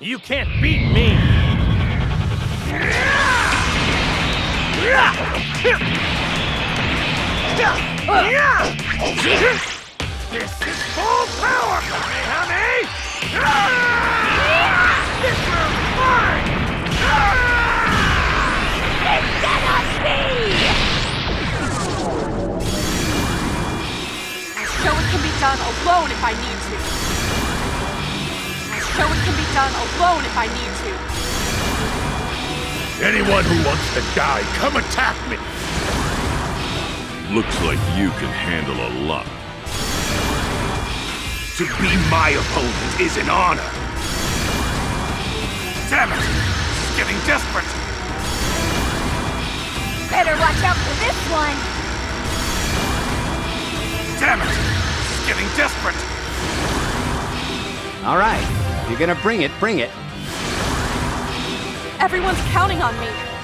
You can't beat me! This is full power! Kamehameha! This room's mine! It cannot be! I'll show it can be done alone if I need to. I'll show it can be done alone if I need to. Anyone who wants to die, come attack me! Looks like you can handle a lot. To be my opponent is an honor! Damn it! This is getting desperate! Better watch out for this one! Damn it! This is getting desperate! All right, if you're gonna bring it, bring it. Everyone's counting on me.